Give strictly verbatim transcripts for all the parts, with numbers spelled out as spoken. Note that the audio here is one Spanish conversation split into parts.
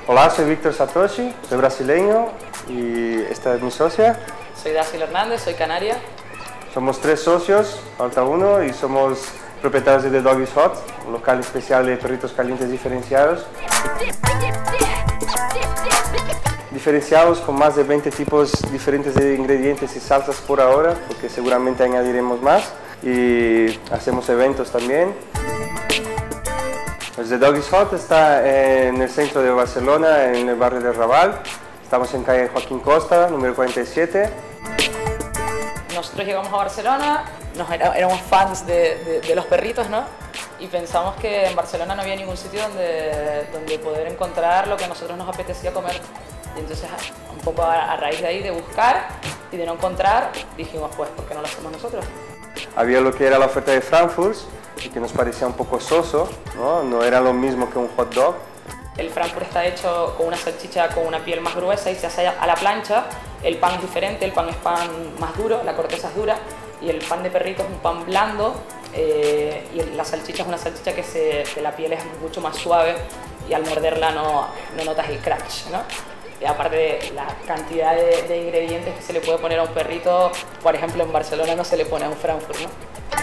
Hola, soy Víctor Satoshi, soy brasileño y esta es mi socia. Soy Dácil Hernández, soy canaria. Somos tres socios, falta uno, y somos propietarios de The Doggies Hot, un local especial de perritos calientes diferenciados. Diferenciados con más de veinte tipos diferentes de ingredientes y salsas por ahora, porque seguramente añadiremos más. Y hacemos eventos también. Pues The Doggies Hot está en el centro de Barcelona, en el barrio de Raval. Estamos en calle Joaquín Costa, número cuarenta y siete. Nosotros llegamos a Barcelona, nos era, éramos fans de, de, de los perritos, ¿no? Y pensamos que en Barcelona no había ningún sitio donde, donde poder encontrar lo que a nosotros nos apetecía comer. Y entonces, un poco a, a raíz de ahí, de buscar y de no encontrar, dijimos, pues, ¿por qué no lo hacemos nosotros? Había lo que era la oferta de Frankfurt, y que nos parecía un poco soso, ¿no? No era lo mismo que un hot dog. El Frankfurt está hecho con una salchicha con una piel más gruesa y se hace a la plancha. El pan es diferente, el pan es pan más duro, la corteza es dura, y el pan de perrito es un pan blando, eh, y la salchicha es una salchicha que, se, que la piel es mucho más suave y al morderla no, no notas el crunch, ¿no? Y aparte de la cantidad de, de ingredientes que se le puede poner a un perrito, por ejemplo en Barcelona no se le pone a un Frankfurt, ¿no?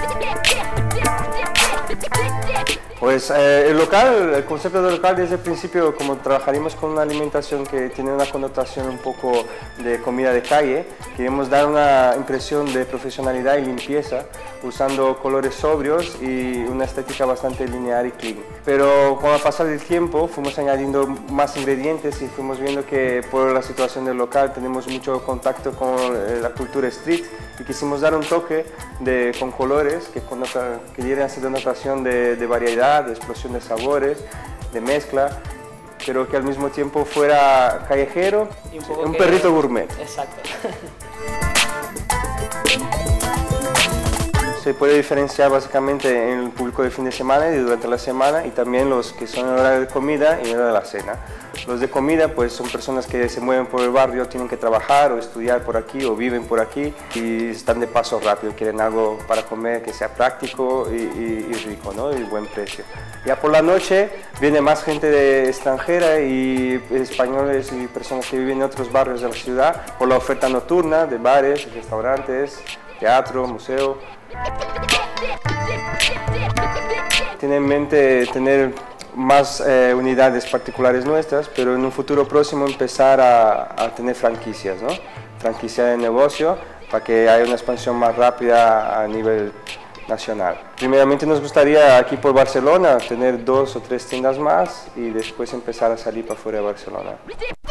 Pues eh, el local, el concepto del local desde el principio, como trabajaremos con una alimentación que tiene una connotación un poco de comida de calle, queremos dar una impresión de profesionalidad y limpieza usando colores sobrios y una estética bastante lineal y clean. Pero con el pasar del tiempo fuimos añadiendo más ingredientes y fuimos viendo que por la situación del local tenemos mucho contacto con eh, la cultura street y quisimos dar un toque de, con colores que, connota, que dieran esa denotación de, de variedad, de explosión de sabores, de mezcla, pero que al mismo tiempo fuera callejero, y un, un que... perrito gourmet. Exacto. Se puede diferenciar básicamente en el público de fin de semana y durante la semana, y también los que son en hora de comida y en hora de la cena. Los de comida pues son personas que se mueven por el barrio, tienen que trabajar o estudiar por aquí o viven por aquí y están de paso rápido, quieren algo para comer que sea práctico y, y, y rico, ¿no? Y buen precio. Ya por la noche viene más gente de extranjera y españoles y personas que viven en otros barrios de la ciudad por la oferta nocturna de bares, restaurantes, teatro, museo. Tiene en mente tener más eh, unidades particulares nuestras, pero en un futuro próximo empezar a, a tener franquicias, ¿no? Franquicia de negocio para que haya una expansión más rápida a nivel nacional. Primeramente nos gustaría aquí por Barcelona tener dos o tres tiendas más y después empezar a salir para fuera de Barcelona.